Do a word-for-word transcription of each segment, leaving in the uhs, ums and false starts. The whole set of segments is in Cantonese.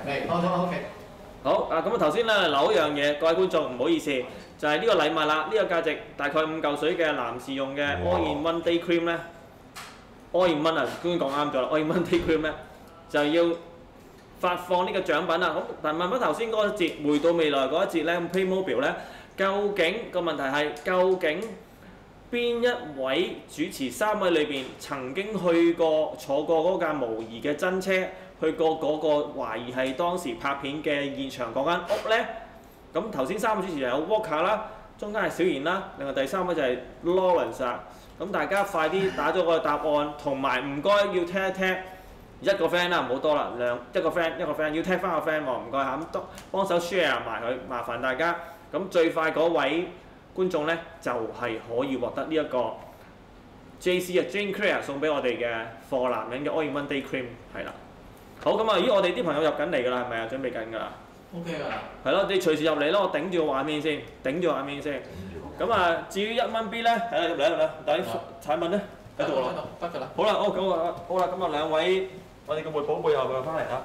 嚟，好好 OK。 好啊，咁啊頭先咧留一樣嘢，各位觀眾唔好意思，就係呢個禮物啦。呢個價值大概五嚿水嘅男士用嘅 All in One Day Cream 咧，All in One 啊，終於講啱咗啦。All in One Day Cream 咧就要發放呢個獎品啦。咁但係問翻頭先嗰一節，回到未來嗰一節咧 ，Playmobil 咧，究竟個問題係究竟邊一位主持三位裏邊曾經去過坐過嗰架模擬嘅真車？去過嗰個懷疑係當時拍片嘅現場嗰間屋呢。咁頭先三個主持人有 Walker 啦，中間係小賢啦，另外第三位就係 Lawrence 啊。咁大家快啲打咗個答案，同埋唔該要聽一聽一個 friend 啦，唔好多啦，兩一個 friend 一個 friend 要聽翻個 friend 喎，唔該嚇，咁多幫手 share 埋佢，麻煩大家。咁最快嗰位觀眾呢，就係、是、可以獲得呢一個 J C 啊 Jane Clear 送俾我哋嘅 for 男人嘅 All in One Day Cream 係啦。好咁啊！咦，我哋啲朋友入緊嚟㗎啦，係咪啊？準備緊㗎啦。 O K 㗎。 係咯，你隨時入嚟咯，我頂住個畫面先，頂住個畫面先。咁啊，至於一蚊 B 咧，係啦，入嚟入嚟，但係啲產品咧喺度咯。 得㗎啦。 好啦，好咁啊，好啦，咁啊兩位，我哋嘅活寶背後嘅翻嚟啊。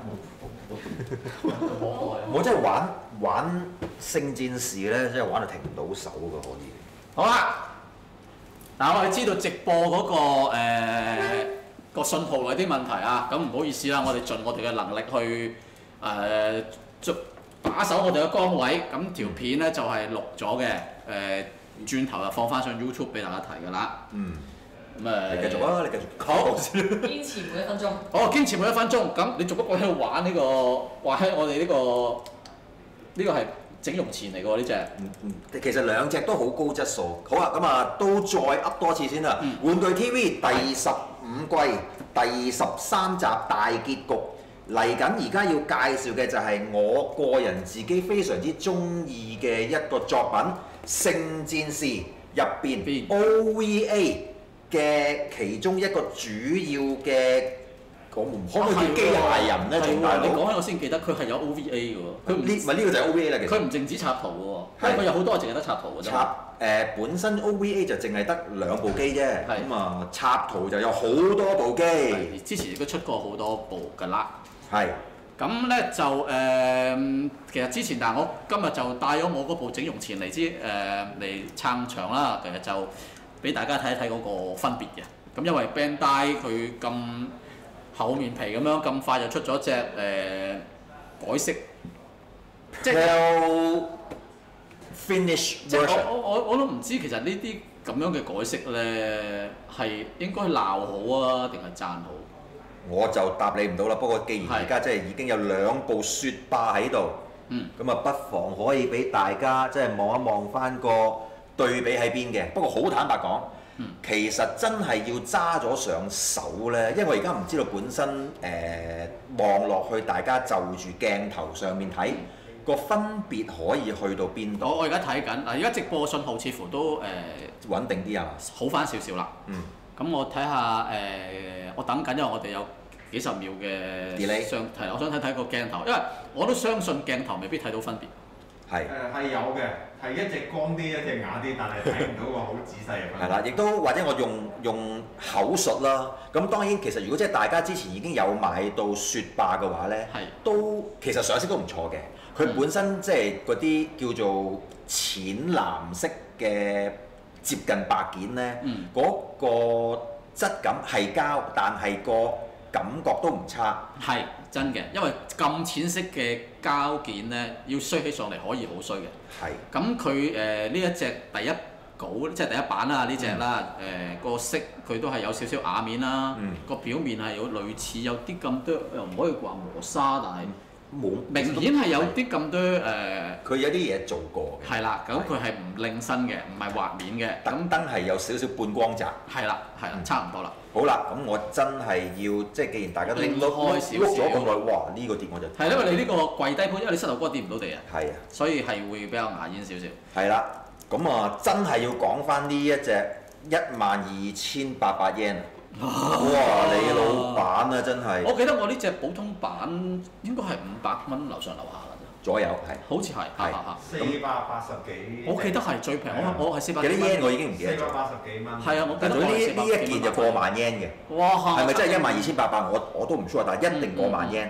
我真係玩玩聖戰士咧，真係玩到停唔到手㗎，可以。 好啦，嗱我哋知道直播嗰個誒。個信號有啲問題啊，咁唔好意思啦，我哋盡我哋嘅能力去誒捉、呃、把守我哋嘅崗位，咁條片咧就係、是、錄咗嘅，誒、呃、轉頭就放翻上 YouTube 俾大家睇㗎啦。嗯。咁誒、呃。你繼續啊！你繼續。好。 堅持每一分鐘。 哦，堅持每一分鐘，咁你做乜鬼喺度玩呢、這個？玩喺我哋呢、這個呢、這個係整容前嚟㗎喎呢隻。 嗯嗯。其實兩隻都好高質素。好啊，咁啊都再噏多次先啦。嗯、玩具 T V 第十五季第十三集大結局嚟緊，而家要介紹嘅就係我個人自己非常之中意嘅一個作品《聖戰士》入邊 O V A 嘅其中一個主要嘅，我唔可唔可以叫機械人咧？仲大佬， 你講起我先記得佢係有 O V A 嘅喎，佢唔呢咪呢個就係 O V A 啦，其實佢唔淨止插圖嘅喎，佢有好多淨係得插圖嘅啫。 插誒、呃、本身 O V A 就淨係得兩部機啫，咁啊插圖就有好多部機。 之前亦都出過好多部㗎啦。 係。 咁咧就誒、呃，其實之前但係我今日就帶咗我嗰部整容前嚟之誒嚟撐場啦，其實就俾大家睇一睇嗰個分別嘅。咁因為 Bandai 佢咁厚面皮咁樣咁快就出咗隻誒、呃、改色，即係 finish。 即係我我我我都唔知其實呢啲咁樣嘅改色咧係應該鬧好啊定係讚好？ 我就答你唔到啦。不過既然而家即係已經有兩部雪霸喺度，咁啊、嗯、不妨可以俾大家即係望一望翻個對比喺邊嘅。不過好坦白講，嗯、其實真係要揸咗上手咧，因為我而家唔知道本身誒望落去，大家就住鏡頭上面睇個、嗯、分別可以去到邊度？ 我我而家睇緊，嗱而家直播信號似乎都誒、呃、 穩定啲啊， 好翻少少啦。嗯，咁我睇下誒，我等緊，因為我哋有幾十秒嘅 delay 相係，我想睇睇個鏡頭，因為我都相信鏡頭未必睇到分別。 係誒係有嘅，係一隻光啲，一隻啞啲，但係睇唔到個好仔細嘅分別。 係啦，亦都或者我用用口述啦。咁當然其實如果即係大家之前已經有買到雪霸嘅話咧，係都其實上色都唔錯嘅。佢本身即係嗰啲叫做淺藍色嘅接近白件咧，嗰、嗯、個質感係膠，但係個感覺都唔差。 係真嘅，因為咁淺色嘅膠件咧，要衰起上嚟可以好衰嘅。係。咁佢誒呢一隻第一稿即係第一版啦，呢隻啦誒個色佢都係有少少瓦面啦，個、嗯、表面係有類似有啲咁多，又唔可以話磨砂，但係。冇明顯係有啲咁多誒，佢、 呃、有啲嘢做過嘅。係啦， 咁佢係唔靚身嘅，唔係滑面嘅。 特登係有少少半光澤。 係啦，係啦，差唔多啦。 好啦，咁我真係要即係，既然大家都拎開少少，咗咁耐，哇！呢、呢個跌我就係因為你呢個跪低盤，因為你膝頭哥跌唔到地啊。係啊，所以係會比較牙煙少少。 係啦，咁啊，真係要講翻呢一隻一萬二千八百 yen。哇！你老闆啊，真係！ 我記得我呢隻普通版應該係五百蚊樓上樓下㗎啫， 左右係， 好似係，係係四百八十幾。 我記得係最平，我我係四百。 幾多 yen 我已經唔記得咗。 四百八十幾蚊。 係啊，我記得呢呢一件就過萬 yen 嘅。哇！係咪真係一萬二千八百？我我都唔 sure，但係一定過萬 yen。咁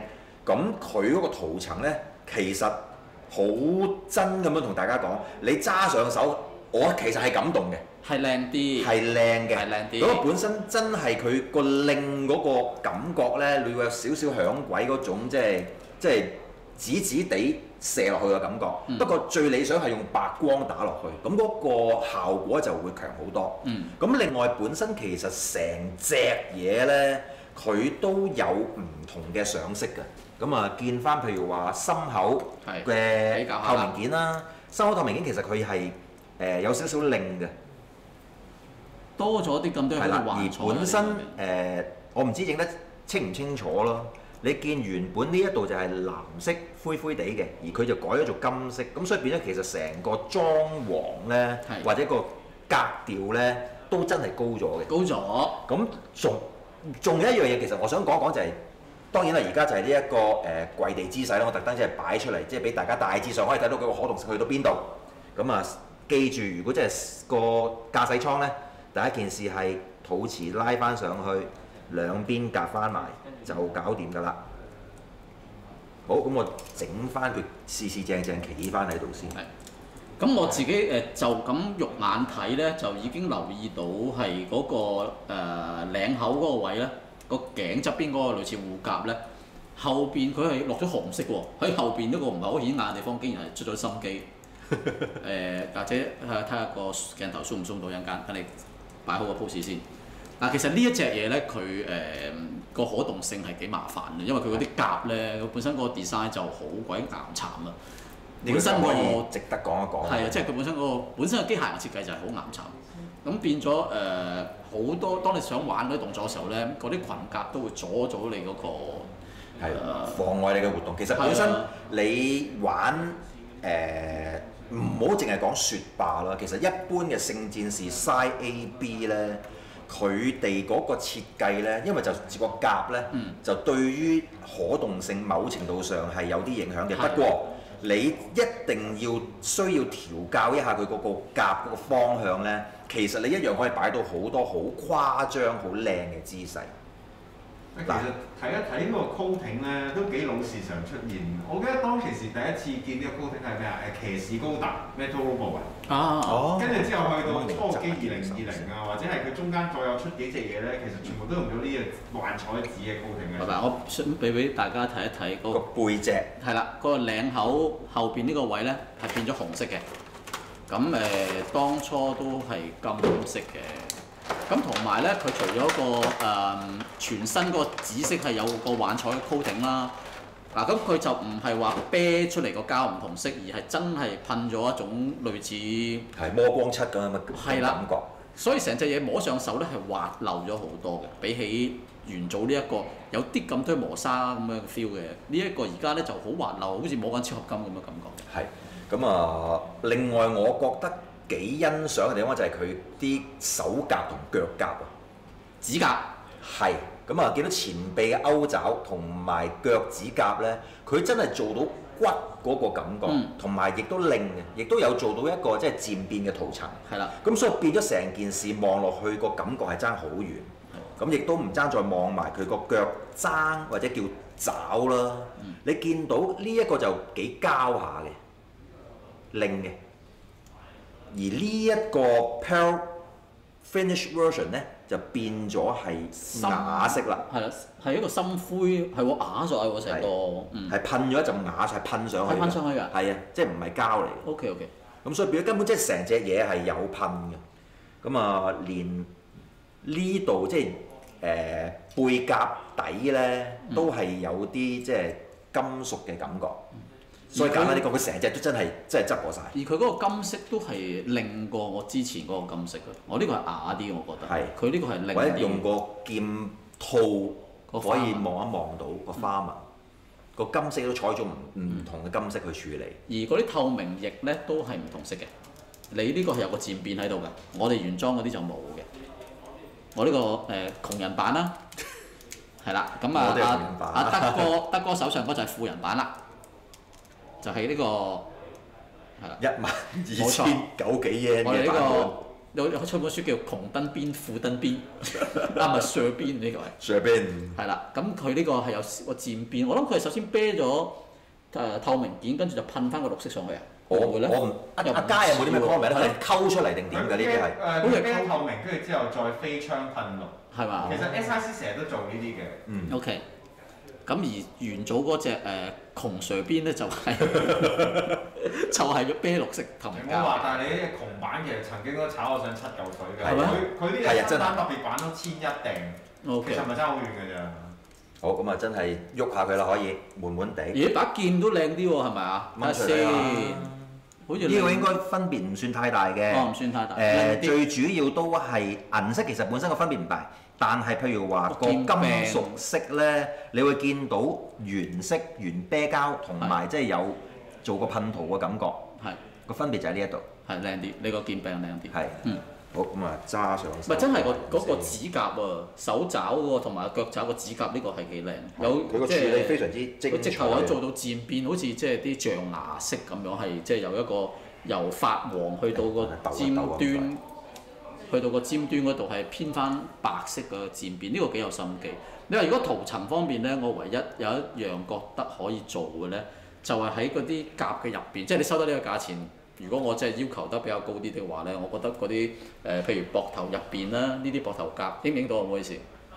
咁佢嗰個塗層咧，其實好真咁樣同大家講，你揸上手，我其實係感動嘅， 係靚啲， 係靚嘅， 係靚啲。 嗰個本身真係佢個令嗰個感覺咧，你會有少少響鬼嗰種，即係即係紫紫地射落去嘅感覺。 嗯、不過最理想係用白光打落去，咁嗰個效果就會強好多。咁、 嗯、 另外本身其實成隻嘢咧，佢都有唔同嘅上色嘅。咁啊，見翻譬如話心口嘅透明件啦，心口透明件其實佢係誒有少少靚嘅， 多咗啲咁多嘅係啦。 環而本身誒、呃，我唔知影得清唔清楚咯。你見原本呢一度就係藍色灰灰地嘅，而佢就改咗做金色，咁所以變咗其實成個裝潢咧， 係或者個格調咧，都真係高咗嘅。 高咗。 咁仲仲有一樣嘢，其實我想講講就係、是。當然啦，而家就係呢一個誒、呃、跪地姿勢啦，我特登即係擺出嚟，即係俾大家大致上可以睇到佢個可動性去到邊度。咁啊，記住，如果即係個駕駛艙咧，第一件事係肚臍拉翻上去，兩邊夾翻埋就搞掂㗎啦。好，咁我整翻佢四四正正企翻喺度先。 係。咁我自己誒就咁肉眼睇咧，就已經留意到係嗰、那個誒、呃、領口嗰個位咧。個頸側邊嗰個類似護甲咧，後邊佢係落咗紅色喎，喺後邊呢個唔係好顯眼嘅地方，竟然係出咗心機。誒、呃，或者睇下個鏡頭 zoom 唔 zoom 到一陣間，等你擺好個 pose 先。嗱，其實呢一隻嘢咧，佢誒個可動性係幾麻煩嘅，因為佢嗰啲甲咧，佢本身嗰個 design 就好鬼岩巉啊。本身、嗰個值得講一講。 係啊，即係佢本身嗰、嗰個本身嘅機械人設計就係好岩巉。咁變咗誒好多，當你想玩嗰啲動作嘅時候咧，嗰啲裙甲都會阻咗你嗰、嗰個係、 呃、 妨礙你嘅活動。其實本身你玩誒唔好淨係講雪霸啦，其實一般嘅聖戰士 Side A B 咧，佢哋嗰個設計咧，因為就個甲咧，嗯、就對於可動性某程度上係有啲影響嘅。不過你一定要需要調教一下佢嗰個甲嗰個方向咧。其實你一樣可以擺到好多好誇張、好靚嘅姿勢。 其實睇一睇呢個 coating 咧，都幾老時常出現。我記得當其時第一次見呢個 coating 係咩啊？誒騎士高達 Metal Robo 啊。 啊。 跟住之後去到初機二零二零啊，或者係佢中間再有出幾隻嘢咧，其實全部都用咗呢個幻彩紙嘅 coating 嘅。 係咪？我想俾俾大家睇一睇嗰、嗰個背脊。係啦，嗰、嗰個領口後邊呢個位咧係變咗紅色嘅。咁誒、呃，當初都係金色嘅。咁同埋咧，佢除咗個誒、呃、全身嗰個紫色係有個幻彩嘅 coating 啦。嗱，咁佢就唔係話啤出嚟個膠唔同色，而係真係噴咗一種類似係魔光漆咁樣嘅感覺。 所以成隻嘢摸上手咧係滑溜咗好多嘅，比起元祖呢、這、一個有啲咁多磨砂咁樣嘅 feel 嘅，呢、這、一個而家咧就好滑溜，好似摸緊超合金咁嘅感覺。 係。咁啊，另外我覺得幾欣賞嘅地方就係佢啲手甲同腳甲啊， 指甲係咁啊，見到前臂嘅勾爪同埋腳趾甲咧，佢真係做到骨嗰個感覺，同埋亦都靚嘅，亦都有做到一個即係漸變嘅塗層。 係啦， 咁所以變咗成件事望落去個感覺係爭好遠。咁亦都唔爭再望埋佢個腳踭或者叫爪啦。嗯、你見到呢一個就幾膠下嘅。靚嘅，而呢一個 Pearl Finish Version 咧就變咗係啞色啦。 係啦，係一個深灰，係喎啞咗喎成個，嗯， 係噴咗一陣啞，係噴上去。 係噴上去㗎。 係啊，即係唔係膠嚟。 OK OK。 咁所以變咗根本即係成隻嘢係有噴嘅。咁啊，連呢度即係誒、呃、背甲底咧都係有啲即係金屬嘅感覺。嗯所以簡單啲講，佢成隻都真係真係執過晒。而佢嗰個金色都係靚過我之前嗰個金色嘅。我呢個係啞啲，我覺得。係。佢呢個係靚啲。或者用個劍套可以望一望到個花紋。個、嗯、金色都採咗唔唔同嘅金色去處理。而嗰啲透明翼咧都係唔同色嘅。你呢個係有個漸變喺度㗎。我哋原裝嗰啲就冇嘅。我呢、呢個誒、呃、窮人版啦。係啦，咁啊阿阿德哥德哥手上嗰就係富人版啦。就係呢、這個係啦，一萬二千九幾 yen 我哋呢個有有出本書叫《窮登邊富登邊》，啊唔係上邊呢個係。 上邊係啦，咁佢呢個係有個漸變，我諗佢係首先啤咗誒透明件，跟住就噴翻個綠色上去啊。 我會唔會咧？ 我唔阿阿嘉有冇啲咩 comment 咧？佢係溝出嚟定點㗎？呢啲係誒好似啤透明，跟住之後再飛槍噴綠。 係嘛？ 其實 S I C 成日都做呢啲嘅。 嗯 OK。咁而元祖嗰隻誒窮上邊咧就係就係個啤綠色透明膠。 你唔好話，但係你啲窮版其實曾經都炒我上七嚿水㗎。 係咩佢佢啲新單特別版都千一訂， OK。 其實咪爭好遠㗎咋。 好咁啊，真係喐下佢啦，可以悶悶地。 咦，把劍都靚啲喎，係咪啊？睇下先，好似呢個應該分別唔算太大嘅。 哦，唔算太大。 誒，最主要都係銀色，其實本身個分別唔大。但係譬如話個金屬色咧，你會見到原色、原啤膠同埋即係有做個噴塗嘅感覺。 係個分別就喺呢一度。 係靚啲，你個劍柄靚啲。 係。 嗯。 好咁啊，揸上手。 唔係真係個嗰個指甲啊，手爪嗰個同埋腳爪個指甲呢個係幾靚。有佢個處理非常之精彩。 佢直頭可以做到漸變，好似即係啲象牙色咁樣，係即係由一個由發黃去到個尖端。去到個尖端嗰度係偏翻白色嘅漸變，呢、這個幾有心機。你話如果塗層方面咧，我唯一有一樣覺得可以做嘅咧，就係喺嗰啲甲嘅入邊，即係你收得呢個價錢，如果我真係要求得比較高啲嘅話咧，我覺得嗰啲誒譬如膊頭入邊啦，呢啲膊頭甲影唔影到啊？唔好意思。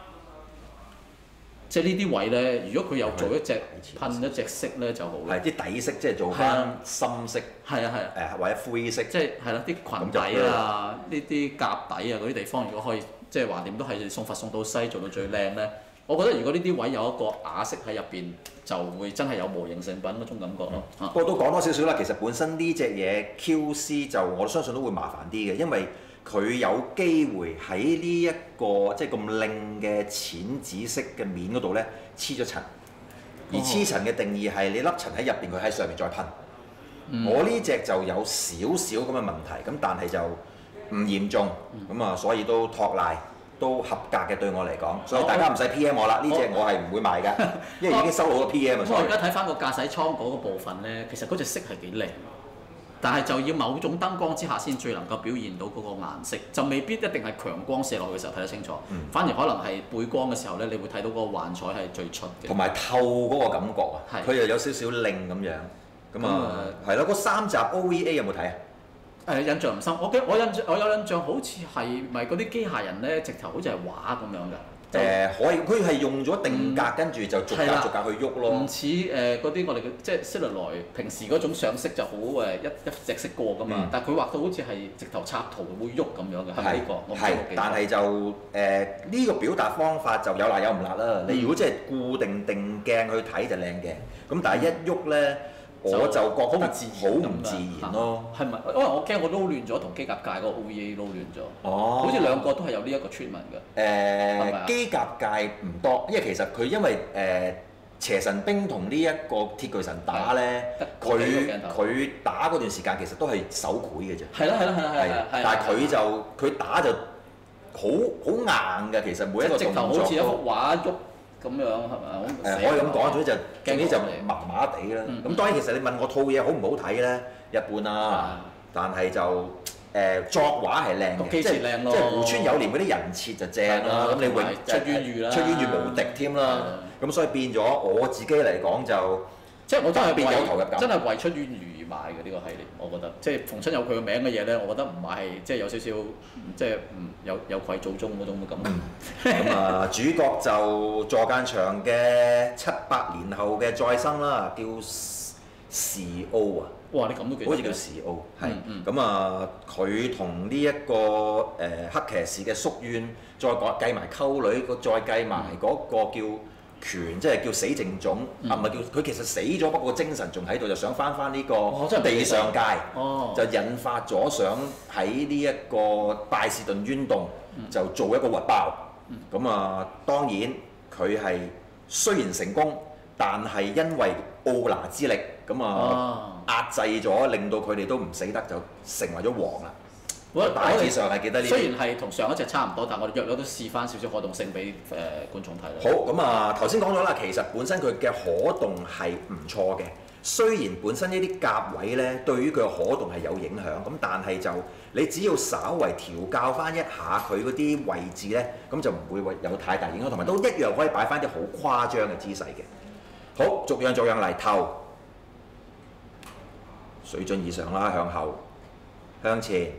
即係呢啲位咧，如果佢有做一隻噴一隻色咧就好啦。 係啲底色，即係做翻深色。 係啊係啊。 誒或者灰色。 即係係啦，啲裙底啊，呢啲甲底啊嗰啲地方，如果可以即係話掂都係送佛送到西做到最靚咧，我覺得如果呢啲位有一個啞色喺入邊，就會真係有模型成品嗰種感覺咯。 不過、嗯、都講多少少啦，其實本身呢隻嘢 Q C 就我相信都會麻煩啲嘅，因為佢有機會喺呢一個即係咁靚嘅淺紫色嘅面嗰度咧黐咗層，而黐層嘅定義係你粒層喺入邊，佢喺上面再噴。嗯、我呢隻就有少少咁嘅問題，咁但係就唔嚴重，咁啊、嗯、所以都托賴都合格嘅對我嚟講，所以大家唔使 P M 我啦，呢隻我係唔會賣㗎，因為已經收好多 P M 啊。 我而家睇翻個駕駛艙嗰個部分咧，其實嗰隻色係幾靚。但係就要某種燈光之下先最能夠表現到嗰個顏色，就未必一定係強光射落去嘅時候睇得清楚，嗯、反而可能係背光嘅時候咧，你會睇到嗰個幻彩係最出嘅。同埋透嗰個感覺啊，佢又有少少靚咁樣，咁啊係咯。嗰三集 O V A 有冇睇啊？ 誒印象唔深，我記我印象我有印象好似係咪嗰啲機械人咧，直頭好似係畫咁樣㗎。 誒、呃、可以，佢係用咗定格，跟住、嗯、就逐格逐格去喐咯。唔似誒嗰啲我哋嘅即係 Celluloid 平時嗰種上色就好誒一一隻色過㗎嘛，嗯、但係佢畫到好似係直頭插圖會喐咁樣嘅，係咪呢個？我唔知我記得。但係就誒呢、呃呢個表達方法就有辣有唔辣啦。嗯、你如果即係固定定鏡去睇就靚嘅，咁但係一喐咧。我就覺得好唔自然，好唔自然咯。 係咪？因為我驚我撈亂咗同機甲界嗰個 O V A 撈亂咗。哦。好似兩個都係有呢一個 treatment 嘅。誒，機甲界唔多，因為其實佢因為誒邪神兵同呢一個鐵巨神打咧，佢佢打嗰段時間其實都係手繪嘅啫。 係啦係啦係啦係啦。 但係佢就佢打就好好硬嘅，其實每一個動作。直頭好似一幅畫喐。咁樣係咪？誒可以咁講，總之就總之就麻麻地啦。咁當然其實你問我套嘢好唔好睇咧，一般啦。但係就誒作畫係靚嘅，即係即係湖村有年嗰啲人設就正啦。咁你永出淵魚啦， 出淵魚無敵添啦。咁所以變咗我自己嚟講就即係我真係變有投入感， 真係為出淵魚而買嘅呢個系列，我覺得即係逢親有佢個名嘅嘢咧，我覺得唔買係即係有少少即係唔有有愧祖宗嗰種嘅感覺。 咁啊，主角就座間長嘅七百年後嘅再生啦，叫時奧啊。 哇！你咁都記得？ 好似叫時奧，係。咁啊，佢同呢一個誒黑騎士嘅宿怨，再講計埋溝女，個再計埋嗰個叫權，即係叫死剩種，啊唔係叫佢其實死咗，不過精神仲喺度，就想翻翻呢個地上界，就引發咗想喺呢一個拜士頓冤洞就做一個核爆。咁啊，當然佢係雖然成功，但係因為奧拿之力，咁啊壓制咗，令到佢哋都唔死得，就成為咗王啦。大致上係記得呢啲。 雖然係同上一隻差唔多，但係我哋約略都試翻少少可動性俾誒、呃、觀眾睇啦。 好，咁啊頭先講咗啦，其實本身佢嘅可動係唔錯嘅， 雖然本身呢啲夾位咧對於佢嘅可動係有影響，咁但係就你只要稍為調校翻一下佢嗰啲位置咧，咁就唔會有太大影響，同埋都一樣可以擺翻啲好誇張嘅姿勢嘅。好，逐樣逐樣嚟，頭水準以上啦，向後、向前，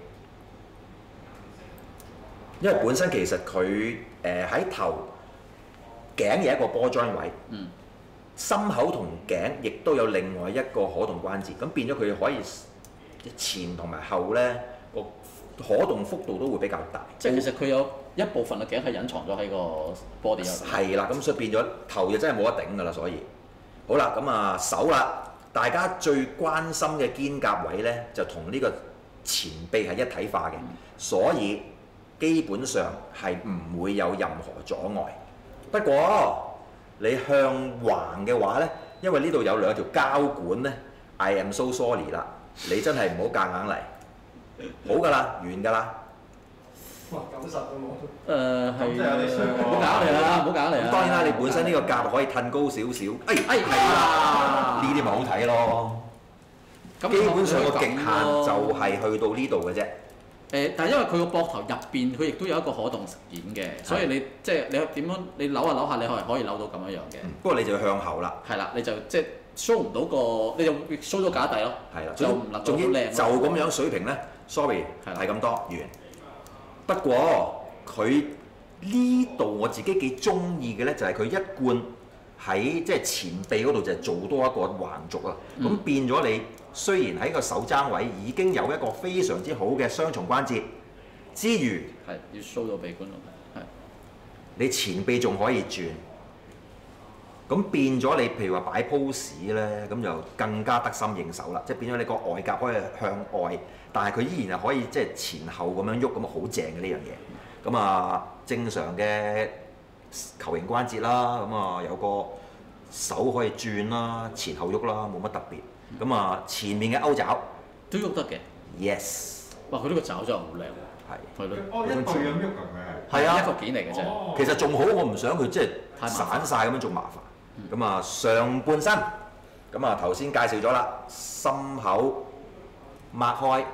因為本身其實佢誒喺頭頸有一個波 joint 位。 嗯。 心口同頸亦都有另外一個可動關節，咁變咗佢可以前同埋後咧個可動幅度都會比較大。 即係其實佢有一部分嘅頸係隱藏咗喺個 body 入邊。 係啦，咁所以變咗頭就真係冇得頂㗎啦，所以好啦，咁啊手啦，大家最關心嘅肩胛位咧就同呢個前臂係一體化嘅，所以基本上係唔會有任何阻礙。不過你向橫嘅話咧，因為呢度有兩條膠管咧 ，I am so sorry 啦，你真係唔好夾硬嚟，好㗎啦，完㗎啦。 哇，九十都冇。 誒係。 咁就有啲傷唔好搞嚟啦，唔好搞嚟啦。 咁當然啦，你本身呢個夾可以褪高少少，哎哎係啦，呢啲咪好睇咯。 咁基本上個極限就係去到呢度嘅啫。 誒，但係因為佢個膊頭入邊，佢亦都有一個可動件嘅，所以你即係你點樣你扭下扭下，你係可以扭到咁樣樣嘅。 不過你就要向後啦。 係啦，你就即係 show 唔到個，你就 show 咗架底咯。 係啦， 就唔能夠好總之靚。 就咁樣水平咧，sorry 係啦係咁多完。不過佢呢度我自己幾中意嘅咧，就係佢一貫喺即係前臂嗰度就係做多一個橫軸啊。咁、 嗯、 變咗你雖然喺個手踭位已經有一個非常之好嘅雙重關節之餘， 係要 show 到鼻觀咯，係。 你前臂仲可以轉，咁變咗你譬如話擺 pose 咧，咁就更加得心應手啦。即係變咗你個外夾可以向外，但係佢依然係可以即係前後咁樣喐，咁啊好正嘅呢樣嘢。咁啊正常嘅球形關節啦，咁啊有個手可以轉啦，前後喐啦，冇乜特別。咁啊前面嘅勾爪都喐得嘅。 ，yes， 哇！佢呢個爪真係好靚喎。 係。 係咯。 哦，一對咁喐㗎佢係。 係啊， 一個件嚟嘅啫。 哦其實仲好，我唔想佢即係太麻煩散晒咁樣仲麻煩。咁啊、上半身，咁啊頭先介紹咗啦，心口擘開，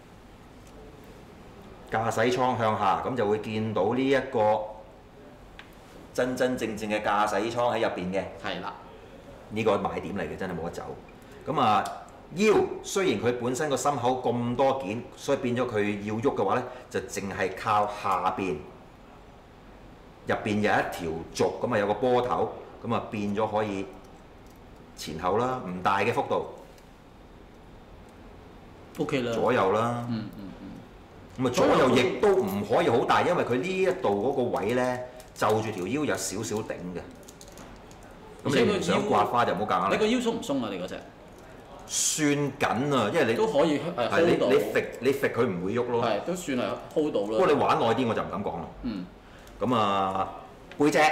駕駛艙向下，咁就會見到呢一個真真正正嘅駕駛艙喺入邊嘅。 係啦。 呢個賣點嚟嘅，真係冇得走。咁啊腰，雖然佢本身個心口咁多件，所以變咗佢要喐嘅話咧，就淨係靠下邊，入邊有一條軸，咁啊有個波頭，咁啊變咗可以前後啦，唔大嘅幅度， O.K. 啦。 左右啦。 嗯嗯嗯。 咁啊左右亦都唔可以好大，因為佢呢一度嗰個位咧，就住條腰有少少頂嘅。咁你唔想刮花就唔好夾硬嚟。 你個腰鬆唔鬆啊？你嗰隻？ 算緊啊，因為你都可以誒係你 hold 到。 你揈你揈佢唔會喐咯。 係都算係 hold 到啦。 不過你玩耐啲我就唔敢講啦。 嗯。 咁啊背脊，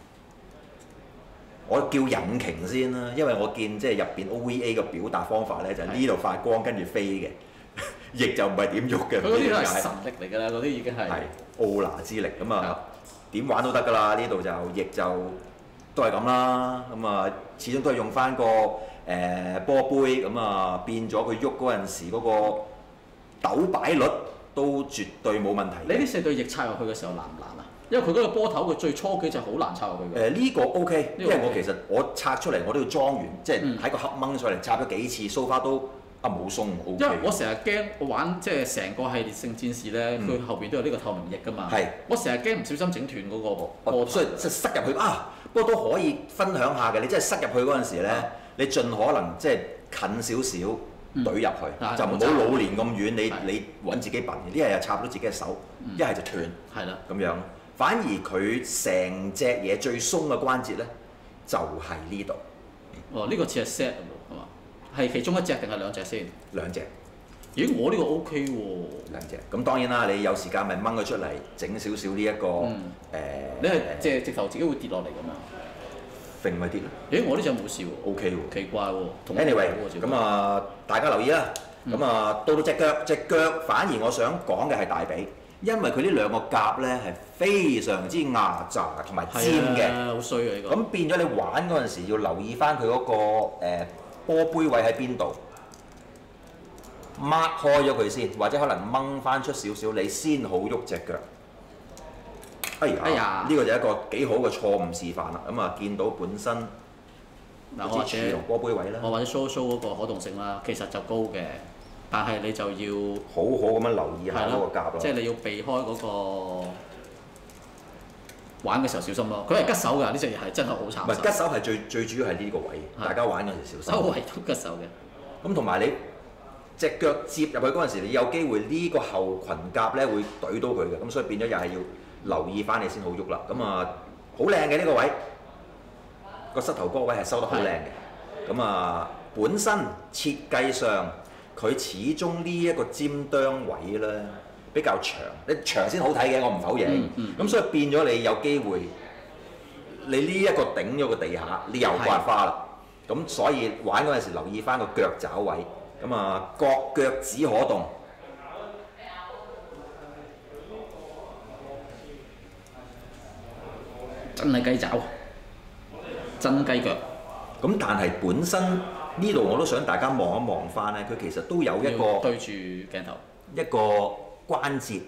我叫引擎先啦，因為我見即係入邊 O V A 嘅表達方法咧，就係呢度發光跟住飛嘅，翼就唔係點喐嘅。 佢嗰啲都係唔知點解神力嚟㗎啦，嗰啲已經係。 係奧拿之力咁啊，點玩都得㗎啦。呢度就翼就都係咁啦。咁啊，始終都係用翻個誒、呃、波杯咁啊，變咗佢喐嗰陣時嗰個抖擺率都絕對冇問題嘅。 你呢四對翼插入去嘅時候難唔難啊？因為佢嗰個波頭佢最初期就好難插入去嘅。 誒呢個 OK， 呢個 OK 因為我其實我拆出嚟我都要裝完，即係嗯喺個盒掹上嚟插咗幾次，so far 都啊冇鬆 OK。 因為我成日驚我玩即係成個系列聖戰士咧，佢、 嗯後邊都有呢個透明翼㗎嘛。 係我成日驚唔小心整斷嗰個波哦頭。 所以即係塞入去啊！不過都可以分享下嘅，你真係塞入去嗰陣時咧， 啊你盡可能即係近少少嗯懟入去， 啊就唔好冇爭老年咁遠，你係你揾自己笨嘅，一係就插到自己嘅手， 嗯一係就斷係啦。 咁樣。反而佢成隻嘢最鬆嘅關節咧，就係呢度哦，呢、個似係 set 喎，係嘛？係其中一隻定係兩隻先？ 兩隻咦，我呢個 O K 喎。 兩隻。咁當然啦，你有時間咪掹佢出嚟，整少少呢一個誒。 嗯你係即係直頭自己會跌落嚟㗎嘛？ 揈咪跌咯咦，我呢隻冇事喎。 ，OK 喎。 奇怪喎。同我 Anyway， 冇喎咁啊，大家留意啦。 嗯咁啊，到到隻腳，隻腳反而我想講嘅係大髀，因為佢呢兩個夾咧係非常之壓榨同埋尖嘅。 係啊，好衰啊呢個。 咁變咗你玩嗰陣時要留意翻佢嗰個誒波杯位喺邊度，mark 開咗佢先，或者可能掹翻出少少，你先好喐隻腳。哎呀， 哎呀呢個就係一個幾好嘅錯誤示範啦。咁啊，見到本身嗱，我或者同波杯位啦， 我或者 show show 嗰個可動性啦，其實就高嘅，但係你就要好好咁樣留意下係嗰個夾咯。 即係你要避開嗰個玩嘅時候小心咯。佢係吉手㗎，呢隻嘢係真係好慘手。 唔係吉手係最最主要係呢個位，大家玩嗰陣時小心。 周圍都吉手嘅。 咁同埋你隻腳接入去嗰陣時，你有機會呢個後裙夾咧會懟到佢嘅，咁所以變咗又係要留意翻你先好喐啦。咁啊，好靚嘅呢個位，個膝頭哥位係收得好靚嘅。咁啊，本身設計上佢始終呢一個尖端位咧比較長，你長先好睇嘅，我唔否認。咁、 嗯嗯、 所以變咗你有機會，你呢一個頂咗個地下，你又刮花啦。咁所以玩嗰陣時留意翻個腳爪位，咁啊各腳趾可動。 真係雞爪，真雞腳。 咁但係本身呢度我都想大家望一望翻咧，佢其實都有一個對住鏡頭一個關節，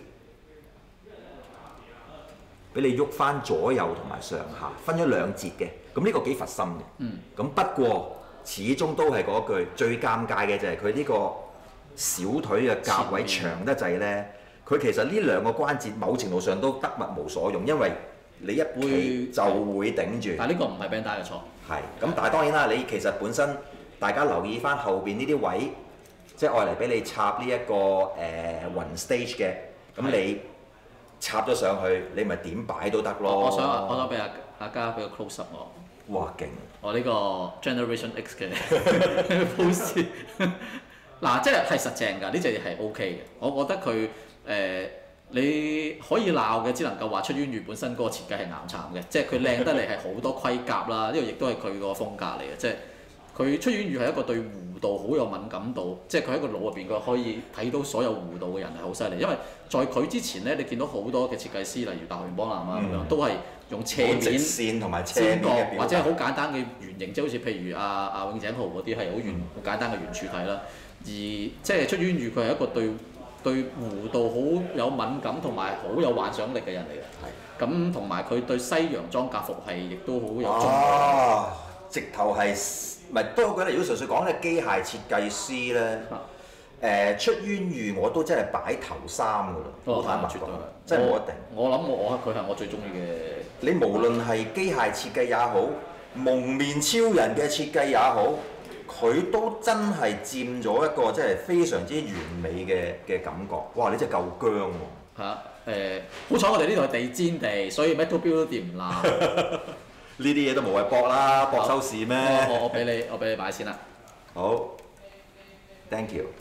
俾你喐翻左右同埋上下，分咗兩節嘅。咁呢個幾佛心嘅。 嗯。 咁不過始終都係嗰句，最尷尬嘅就係佢呢個小腿嘅夾位長得滯咧。佢其實呢兩個關節某程度上都得物無所用，因為你一企就會頂住。 但係呢個唔係 Bandai 嘅錯。 係。咁但係當然啦，你其實本身大家留意翻後邊呢啲位，即係愛嚟俾你插呢、這、一個誒、呃、雲 stage 嘅，咁你插咗上去，你咪點擺都得咯。 我想我想俾阿阿嘉俾個 close up 我。 哇！勁！ 我呢個 Generation X 嘅 pose 嗱，即係係實正㗎，呢隻嘢係 OK 嘅。我覺得佢誒、呃、你可以鬧嘅，只能夠話出淵魚本身嗰個設計係岩巉嘅，即係佢靚得嚟係好多盔甲啦，呢個亦都係佢個風格嚟嘅，即係佢出淵魚係一個對弧度好有敏感度，即係佢喺個腦入邊佢可以睇到所有弧度嘅人係好犀利，因為在佢之前咧，你見到好多嘅設計師，例如大學元邦男啊咁樣，都係用斜面、 線同埋斜尖角面或者係好簡單嘅圓形，即係好似譬如阿阿永井豪嗰啲係好圓好簡單嘅圓柱體啦。而即係出淵魚佢係一個對對弧度好有敏感同埋好有幻想力嘅人嚟嘅。係。咁同埋佢對西洋裝甲服係亦都好有中意。 哦，直頭係唔係？不過佢哋如果純粹講咧機械設計師咧，誒、出淵魚我都真係擺頭三㗎啦。 哦， 坦白講絕對係。 真係冇一定。 我諗我我佢係我最中意嘅。 你無論係機械設計也好，蒙面超人嘅設計也好，佢都真係佔咗一個即係非常之完美嘅嘅感覺。哇！你真係夠僵喎。 係啊，誒，好彩我哋呢度係地氈地，所以 Metal Build 都掂唔爛。 呢啲嘢都無謂搏啦，搏收視咩？ 我我我俾你，我俾你擺先啦。 好 ，thank you。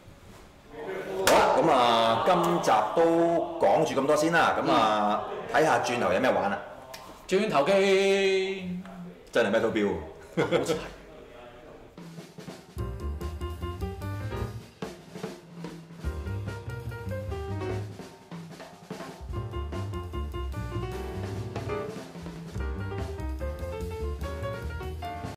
好，咁啊，今集都講住咁多先啦。咁啊，睇下轉頭有咩玩啦。 轉頭機真係 Metal Build。 好似係。